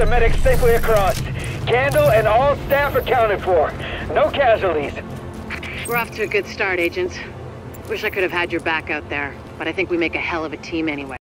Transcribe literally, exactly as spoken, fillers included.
the medics safely across. Candle and all staff accounted for. No casualties. We're off to a good start, agents. Wish I could have had your back out there, but I think we make a hell of a team anyway.